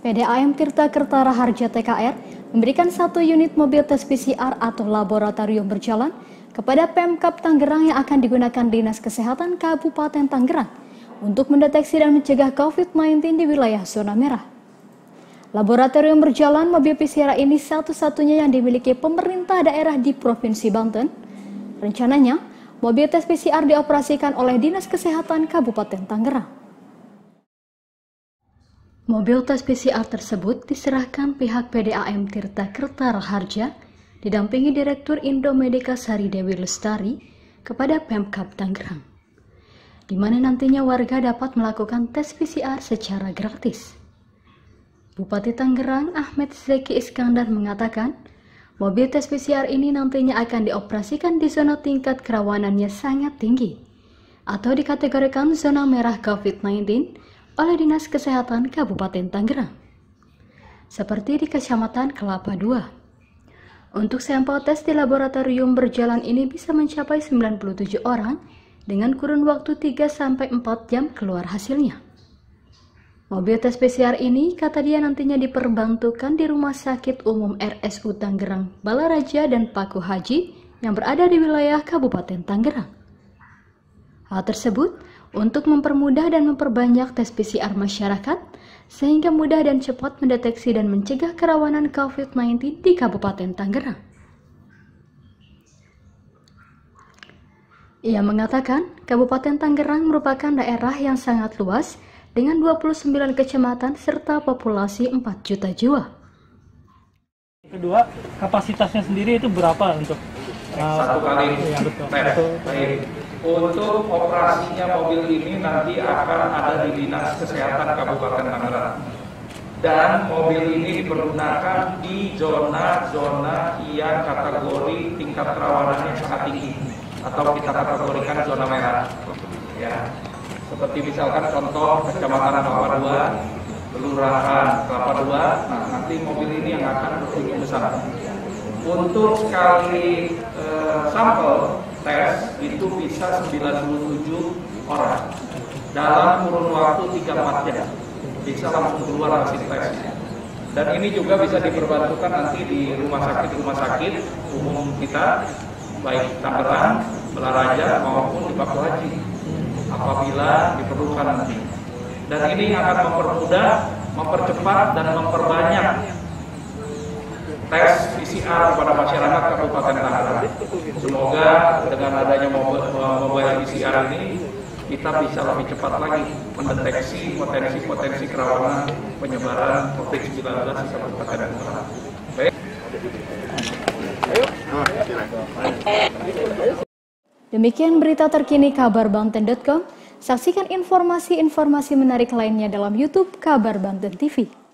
PDAM Tirta Kertara Harja TKR memberikan 1 unit mobil tes PCR atau laboratorium berjalan kepada Pemkab Tangerang yang akan digunakan Dinas Kesehatan Kabupaten Tangerang untuk mendeteksi dan mencegah COVID-19 di wilayah zona merah. Laboratorium berjalan mobil PCR ini satu-satunya yang dimiliki pemerintah daerah di Provinsi Banten. Rencananya, mobil tes PCR dioperasikan oleh Dinas Kesehatan Kabupaten Tangerang. Mobil tes PCR tersebut diserahkan pihak PDAM Tirta Kertara Harja didampingi Direktur Indomedika Sari Dewi Lestari kepada Pemkab Tangerang, di mana nantinya warga dapat melakukan tes PCR secara gratis. Bupati Tangerang Ahmed Zeki Iskandar mengatakan, mobil tes PCR ini nantinya akan dioperasikan di zona tingkat kerawanannya sangat tinggi atau dikategorikan zona merah COVID-19 oleh Dinas Kesehatan Kabupaten Tangerang, seperti di Kecamatan Kelapa II. Untuk sampel tes di laboratorium berjalan ini bisa mencapai 97 orang dengan kurun waktu 3-4 jam keluar hasilnya. Mobil tes PCR ini, kata dia, nantinya diperbantukan di Rumah Sakit Umum RSU Tangerang, Balaraja dan Paku Haji yang berada di wilayah Kabupaten Tangerang. Hal tersebut untuk mempermudah dan memperbanyak tes PCR masyarakat sehingga mudah dan cepat mendeteksi dan mencegah kerawanan COVID-19 di Kabupaten Tangerang. Ia mengatakan, Kabupaten Tangerang merupakan daerah yang sangat luas dengan 29 kecamatan serta populasi 4 juta jiwa. Kedua, kapasitasnya sendiri itu berapa untuk satu kali tes? Untuk operasinya mobil ini nanti akan ada di Dinas Kesehatan Kabupaten Tangerang. Dan mobil ini dipergunakan di zona-zona yang kategori tingkat kerawanannya sangat tinggi atau kita kategorikan zona merah. Ya. Seperti misalkan contoh Kecamatan Kelapa II, Kelurahan Kelapa II, nah nanti mobil ini yang akan berkunjung ke sana. Untuk sekali sampel tes itu bisa 97 orang dalam kurun waktu 3-4 jam bisa langsung keluar hasil tesnya. Dan ini juga bisa diperbantukan nanti di rumah sakit umum kita, baik Tangerang, Balaraja maupun di Paku Haji apabila diperlukan nanti. Dan ini akan mempermudah, mempercepat dan memperbanyak tes PCR pada masyarakat Kabupaten Tangerang. Semoga dengan adanya mobile PCR ini kita bisa lebih cepat lagi mendeteksi potensi kerawanan penyebaran COVID-19 di Kabupaten Tangerang. Baik. Demikian berita terkini kabarbanten.com. Saksikan informasi-informasi menarik lainnya dalam YouTube Kabar Banten TV.